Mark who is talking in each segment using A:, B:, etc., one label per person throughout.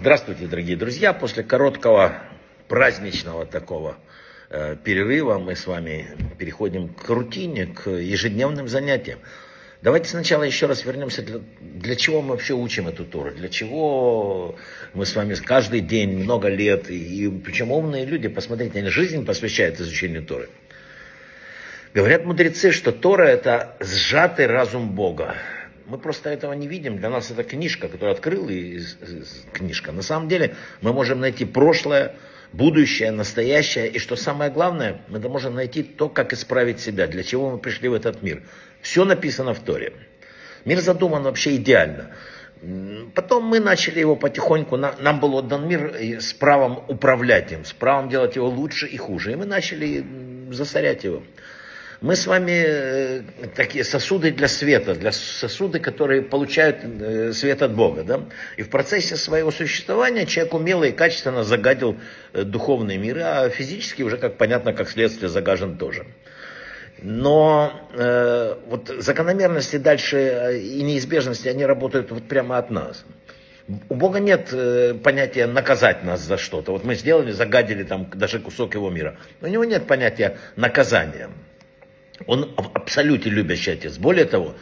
A: Здравствуйте, дорогие друзья. После короткого праздничного такого перерыва мы с вами переходим к рутине, к ежедневным занятиям. Давайте сначала еще раз вернемся, для чего мы вообще учим эту Тору, для чего мы с вами каждый день, много лет, и причем умные люди, посмотрите, они жизнь посвящают изучению Торы. Говорят мудрецы, что Тора – это сжатый разум Бога. Мы просто этого не видим. Для нас это книжка, которую открыл, и книжка. На самом деле мы можем найти прошлое, будущее, настоящее. И что самое главное, мы можем найти то, как исправить себя, для чего мы пришли в этот мир. Все написано в Торе. Мир задуман вообще идеально. Потом мы начали его потихоньку, нам был отдан мир с правом управлять им, с правом делать его лучше и хуже. И мы начали засорять его. Мы с вами такие сосуды для света, для сосуды, которые получают свет от Бога. Да? И в процессе своего существования человек умело и качественно загадил духовный мир, а физически уже, как понятно, как следствие загажен тоже. Но вот закономерности дальше и неизбежности, они работают вот прямо от нас. У Бога нет понятия наказать нас за что-то. Вот мы сделали, загадили там даже кусок его мира. У него нет понятия наказания. Он в абсолюте любящий отец. Более того,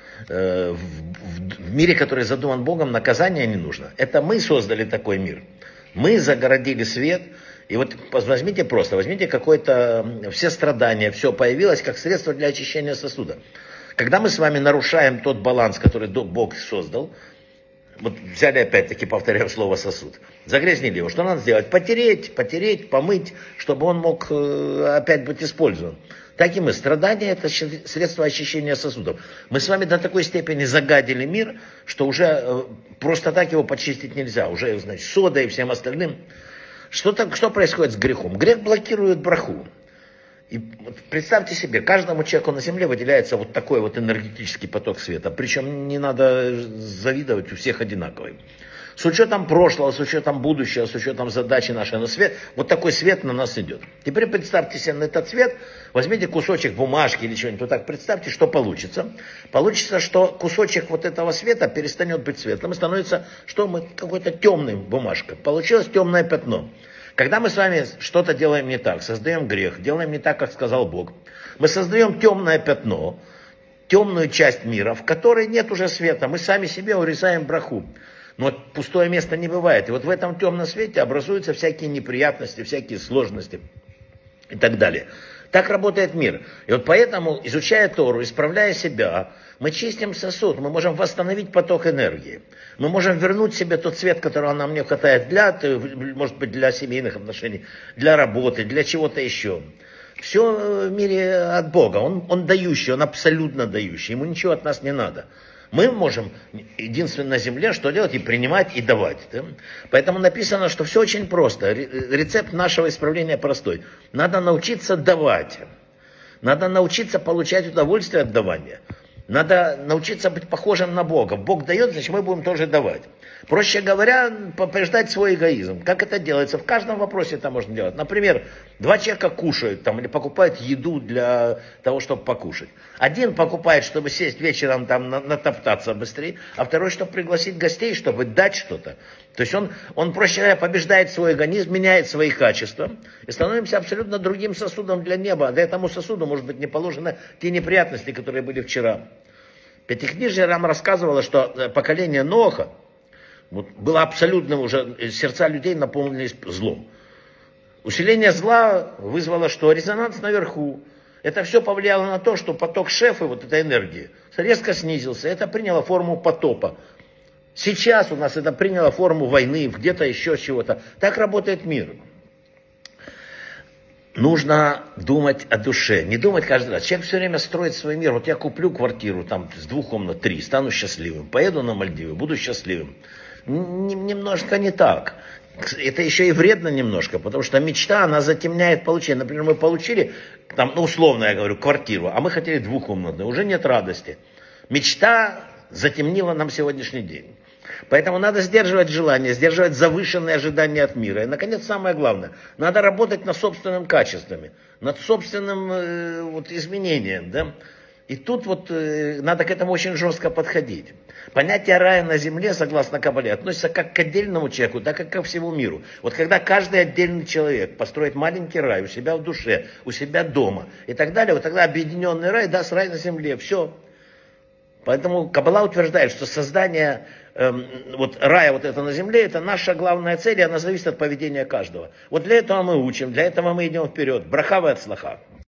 A: в мире, который задуман Богом, наказание не нужно. Это мы создали такой мир. Мы загородили свет. И вот возьмите какое-то, все страдания, все появилось как средство для очищения сосуда. Когда мы с вами нарушаем тот баланс, который Бог создал, вот взяли опять-таки, повторяю слово сосуд, загрязнили его, что надо сделать? Потереть, помыть, чтобы он мог опять быть использован. Так и мы. Страдания – это средство очищения сосудов. Мы с вами до такой степени загадили мир, что уже просто так его почистить нельзя. Уже, значит, содой и всем остальным. Что происходит с грехом? Грех блокирует браху. И вот представьте себе, каждому человеку на земле выделяется вот такой вот энергетический поток света. Причем не надо завидовать, у всех одинаковый. С учетом прошлого, с учетом будущего, с учетом задачи нашей, но свет, вот такой свет на нас идет. Теперь представьте себе на этот свет, возьмите кусочек бумажки или чего-нибудь, вот так представьте, что получится. Получится, что кусочек вот этого света перестанет быть светлым и становится, что мы какой-то темной бумажкой. Получилось темное пятно. Когда мы с вами что-то делаем не так, создаем грех, делаем не так, как сказал Бог, мы создаем темное пятно, темную часть мира, в которой нет уже света, мы сами себе урезаем браху. Но пустое место не бывает. И вот в этом темном свете образуются всякие неприятности, всякие сложности и так далее. Так работает мир. И вот поэтому, изучая Тору, исправляя себя, мы чистим сосуд, мы можем восстановить поток энергии. Мы можем вернуть себе тот цвет, которого нам не хватает может быть, для семейных отношений, для работы, для чего-то еще. Все в мире от Бога. Он дающий, он абсолютно дающий. Ему ничего от нас не надо. Мы можем единственно на земле что делать? И принимать, и давать. Да? Поэтому написано, что все очень просто. Рецепт нашего исправления простой. Надо научиться давать. Надо научиться получать удовольствие от давания. Надо научиться быть похожим на Бога. Бог дает, значит мы будем тоже давать. Проще говоря, побеждать свой эгоизм. Как это делается? В каждом вопросе это можно делать. Например, два человека кушают там, или покупают еду для того, чтобы покушать. Один покупает, чтобы сесть вечером там натоптаться быстрее, а второй, чтобы пригласить гостей, чтобы дать что-то. То есть он, проще говоря, побеждает свой организм, меняет свои качества и становимся абсолютно другим сосудом для неба. А этому сосуду, может быть, не положено те неприятности, которые были вчера. Пятикнижие нам рассказывало, что поколение Ноха было абсолютно уже, сердца людей наполнились злом. Усиление зла вызвало, что резонанс наверху. Это все повлияло на то, что поток шефа, вот этой энергии, резко снизился. Это приняло форму потопа. Сейчас у нас это приняло форму войны, где-то еще чего-то. Так работает мир. Нужно думать о душе, не думать каждый раз. Человек все время строит свой мир. Вот я куплю квартиру там с 2 комнат, 3, стану счастливым. Поеду на Мальдивы, буду счастливым. Немножко не так. Это еще и вредно немножко, потому что мечта, она затемняет получение. Например, мы получили, там, условно я говорю, квартиру, а мы хотели 2-комнатную, уже нет радости. Мечта затемнила нам сегодняшний день. Поэтому надо сдерживать желания, сдерживать завышенные ожидания от мира. И, наконец, самое главное, надо работать над собственными качествами, над собственным изменением. Да? И тут вот надо к этому очень жестко подходить. Понятие рая на земле, согласно Кабале, относится как к отдельному человеку, так и ко всему миру. Вот когда каждый отдельный человек построит маленький рай у себя в душе, у себя дома и так далее, вот тогда объединенный рай даст рай на земле. Все. Поэтому Кабала утверждает, что создание вот рая вот это на земле, это наша главная цель, и она зависит от поведения каждого. Вот для этого мы учим, для этого мы идем вперед. Браха ве ацлаха.